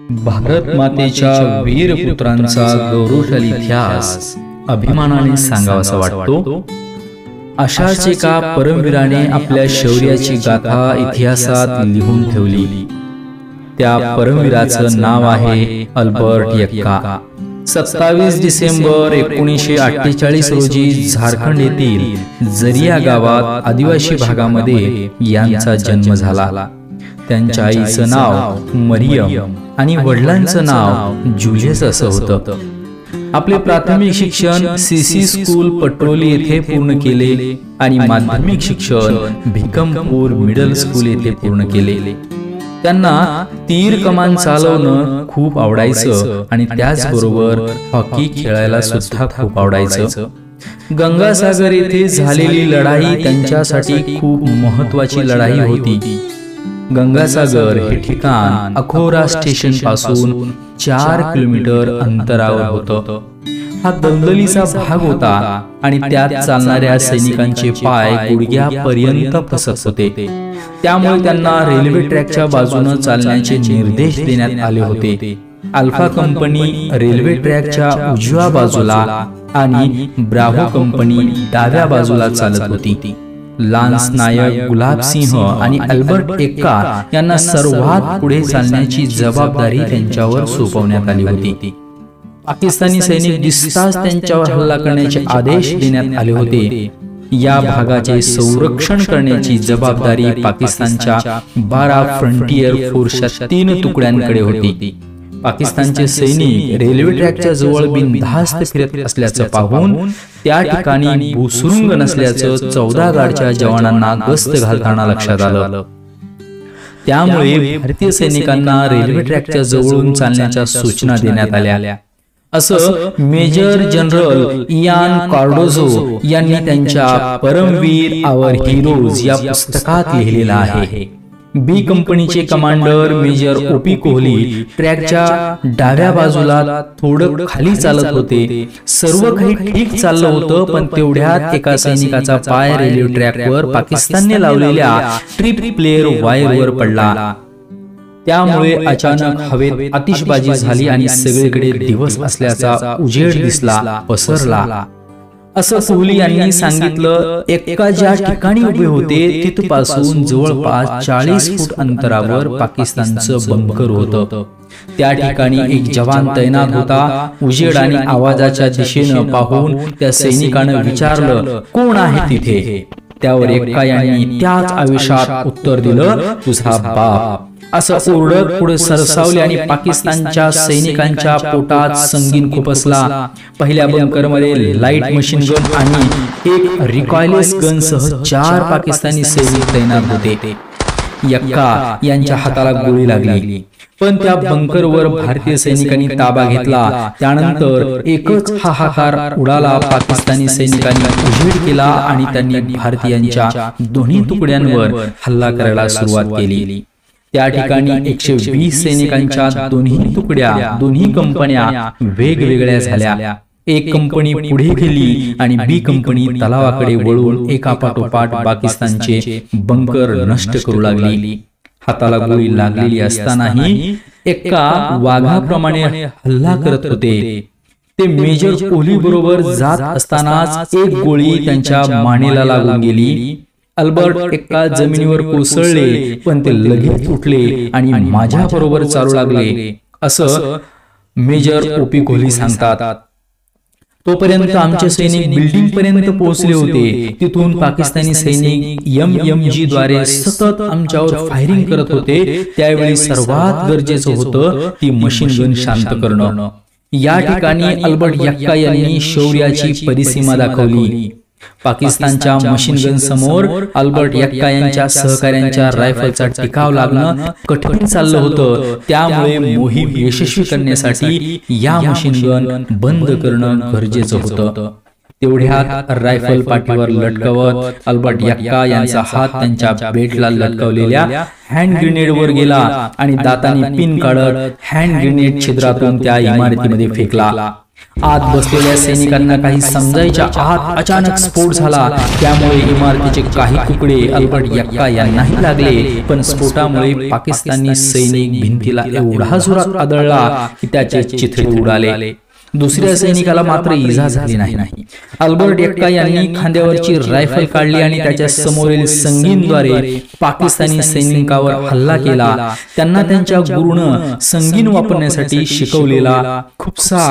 भारत मातेच्या वीर पुत्रांचा गौरवशाली इतिहास अभिमानाने सांगावासा वाटतो। अशाच एका परमवीराने आपल्या शौर्याची गाथा इतिहासात लिहून ठेवली। त्या परमवीराचं नाव आहे अल्बर्ट यक्का। 27 डिसेंबर 1948 रोजी झारखंड येथील जरिया गावात आदिवासी भागामध्ये यांचा जन्म झाला। त्यांच्या आईचं नाव मरियम आणि वडिलांचं नाव जुलियस असं होतं। आपले प्राथमिक शिक्षण सीसी स्कूल पट्रोली येथे पूर्ण केले आणि माध्यमिक शिक्षण भिकमपूर मिडल स्कूल येथे पूर्ण केले। त्यांना तीर कमान चालवणं खूप आवडायचं आणि त्याचबरोबर हॉकी खेळायला सुद्धा खूप आवडायचं। गंगासागर येथे झालेली लढाई त्यांच्यासाठी खूप महत्त्वाची लढाई होती। गंगासागर हे ठिकाण अखोरा स्टेशन पासून 4 किलोमीटर अंतरावर होतं। हा दलदलीचा भाग होता आणि त्यात चालणाऱ्या सैनिकांचे पाय गुडघ्यापर्यंत फसत होते। त्यामुळे त्यांना रेल्वे ट्रॅकच्या बाजूने चालण्याचे निर्देश देण्यात आले होते। अल्फा कंपनी रेल्वे ट्रॅकच्या उजव्या बाजूला आणि ब्राव्हो कंपनी डाव्या बाजूला चालत होती। लान्स नायक गुलाब सिंह आणि अल्बर्ट यक्का यांना सर्वात पुढे चालण्याची जबाबदारी त्यांच्यावर सोपवण्यात आली होती। पाकिस्तानी सैनिक दिसताच त्यांच्यावर हल्ला करण्याचे आदेश देण्यात आले होते। या भागाचे संरक्षण करण्याची जबाबदारी पाकिस्तानच्या 12 फ्रंटियर फोर्सच्या 3 तुकड्यांकडे होती। पाकिस्तानचे सैनिक रेल्वे ट्रॅकच्या जवळ बिनधास्त फिरत असल्याचं पाहून त्या ठिकाणी भूसुरुंग नसल्याचं 14 गार्डच्या जवानांना गस्त घालताना लक्षात आलं। त्यामुळे भारतीय सैनिकांना रेल्वे ट्रॅकच्या जवळून चालण्याच्या सूचना देण्यात आल्या, असं मेजर जनरल इयान कार्डोझो यांनी त्यांच्या परमवीर आवर हिरोज या पुस्तकात लिहिलेलं आहे। बी कंपनीचे कमांडर मेजर ओपी कोहली ट्रॅकच्या डाव्या बाजूला थोडं खाली चालत होते। सर्व काही ठीक चाललं होतं, पण तेवढ्यात एका सैनिकाचा पाय रेल्वे ट्रॅकवर पाकिस्तानने लावलेल्या ट्रिप प्लेयर वायरवर पडला। त्यामुळे अचानक हवेत आतिषबाजी झाली आणि सगळीकडे दिवस असल्याचा उजेड दिसला, पसरला, असं कोहली यांनी सांगितलं। यक्का ज्या ठिकाणी उभे होते तिथपासून जवळपास 40 फूट अंतरावर पाकिस्तानचं बंकर होतं। त्या ठिकाणी एक जवान तैनात होता। उजेड आणि आवाजाच्या दिशेनं पाहून त्या सैनिकानं विचारलं, कोण आहे तिथे? त्यावर यक्का यांनी त्याच आवेशात उत्तर दिलं, तुझा बाप, असं ओरडत पुढे सरसावले आणि पाकिस्तानच्या सैनिकांच्या पोटात संगीन खुपसला। पहिल्या बंकरमध्ये लाईट मशीन गन आणि एक रिकॉइललेस गन सह 4 पाकिस्तानी सैनिक तैनात होते। यक्का यांच्या हाताला गोळी लागली, पण त्या बंकरवर भारतीय सैनिकांनी ताबा घेतला। त्यानंतर एकच हाहाकार उडाला। पाकिस्तानी सैनिकांनी उजेड केला आणि त्यांनी भारतीयांच्या दोन्ही तुकड्यांवर हल्ला करायला सुरुवात केली। त्या ठिकाणी 120 सैनिकांच्या दोन्ही कंपन्या वेगवेगळ्या झाल्या। एक कंपनी पुढे गेली आणि बी कंपनी तलावाकडे वळून एकापाठोपाठ पाकिस्तानचे बंकर नष्ट करू लागली। हाताला गोळी लागलेली असतानाही यक्का वाघाप्रमाणे हल्ला करत होते। ते मेजर कोहली बरोबर जात असतानाच एक गोळी त्यांच्या मानेला लागून गेली। अल्बर्ट यक्का जमिनीवर कोसळले, पण ते लगेच उठले आणि माझ्या बरोबर चालू लागले, असं मेजर ओपी कोहली सांगतात। तोपर्यंत आमचे सैनिक बिल्डिंग पर्यंत पोहोचले होते। तिथून पाकिस्तानी सैनिक MMG द्वारे सतत आमच्यावर फायरिंग करत होते। त्यावेळी सर्वात गरजेचं होतं ती मशीन गन शांत करणं। या ठिकाणी अल्बर्ट यक्का यांनी शौर्याची परिसीमा दाखवली। पाकिस्तानच्या मशीन गन समोर अल्बर्ट यक्का यांच्या सहकाऱ्यांच्या रायफलचा टिकाव लागणं कठीण चाललं होतं। त्यामुळे मोहीम यशस्वी करण्यासाठी या मशीन गन बंद करणं गरजेचं होतं। तेवढ्यात रायफल पाठीवर लटकवत अल्बर्ट यक्का यांचा हात त्यांच्या बेल्टला लटकवलेल्या हँड ग्रेनेडवर गेला आणि दाताने पिन काढत हँड ग्रेनेड छिद्रातून त्या इमारतीमध्ये फेकला। आत बसलेल्या सैनिकांना काही समजायच्या आत अचानक स्फोट झाला। त्यामुळे इमारतीचे काही तुकडे अल्बर्ट यक्का यांनाही लागले, पण स्फोटामुळे पाकिस्तानी सैनिक भिंतीला एवढा जोरात आदळला की त्याचे चिथडे उडाले। दुसऱ्या सैनिकाला मात्र इजा झाली नाही। अल्बर्ट यक्का यांनी खांद्यावरची रायफल काढली आणि त्याच्या समोरील संगीनद्वारे पाकिस्तानी सैनिकांवर हल्ला केला। त्यांना त्यांच्या गुरुनं संगीन वापरण्यासाठी शिकवलेला खुपसा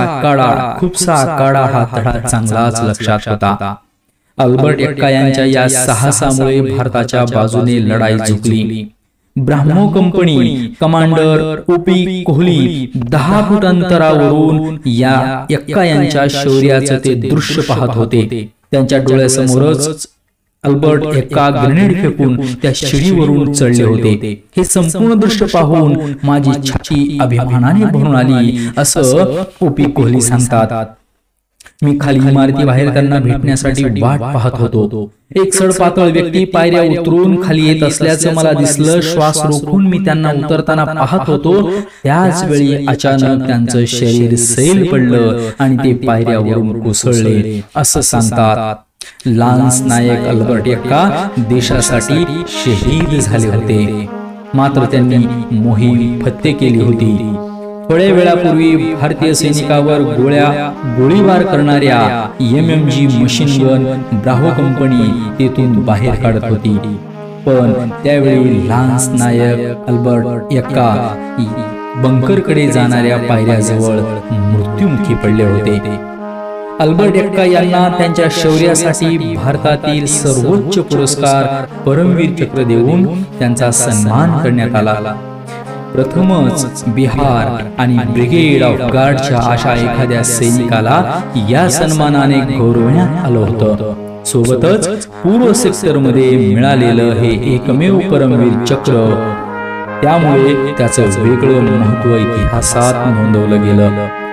काढा हा धडा चांगलाच लक्षात होता। अल्बर्ट यक्का यांच्या या साहसामुळे भारताच्या बाजूने लढाई जिंकली। Bravo company commander OP Kohli 10 foot अंतरावरून या यक्का यांच्या शौर्याचे ते दृश्य पाहत होते। त्यांच्या डोळ्यासमोरच अल्बर्ट यक्का ग्रेनेड फेकून त्या शिडीवरून चढले होते। हे संपूर्ण दृश्य पाहून माझी छाती अभिमानाने भरून आली, असं ओपी कोहली सांगतात। मी खाली इमारती बाहेर त्यांना भेटण्यासाठी वाट पाहत होतो। एक सडपातळ व्यक्ती पायऱ्या उतरून खाली येत असल्याचं मला दिसलं। श्वास रोखून मी त्यांना उतरताना पाहत होतो। त्याच वेळी अचानक त्यांचं शरीर सैल पडलं आणि ते पायऱ्यावरून कोसळले, असं सांगतात। लान्स नायक अल्बर्ट यक्का देशासाठी शहीद झाले होते, मात्र त्यांनी मोहीम फत्ते केली होती। थोड्या वेळापूर्वी भारतीय सैनिकांवर गोळीबार करणाऱ्या MMG machine gun bravo company तेथून बाहेर काढत होती, पण त्यावेळी लान्स नायक अल्बर्ट यक्का बंकरकडे जाणाऱ्या पायऱ्याजवळ मृत्युमुखी पडले होते। अल्बर्ट यक्का यांना त्यांच्या शौर्यासाठी भारतातील सर्वोच्च पुरस्कार परमवीर चक्र देऊन त्यांचा सन्मान करण्यात आला। प्रथमच बिहार आणि ब्रिगेड ऑफ गार्डच्या अशा एखाद्या सैनिकाला या सन्मानाने गौरवण्यात आलं होतं। सोबतच पूर्व सेक्टरमध्ये मिळालेलं हे एकमेव परमवीर चक्र, त्यामुळे त्याचं वेगळं महत्त्व इतिहासात नोंदवलं गेलं।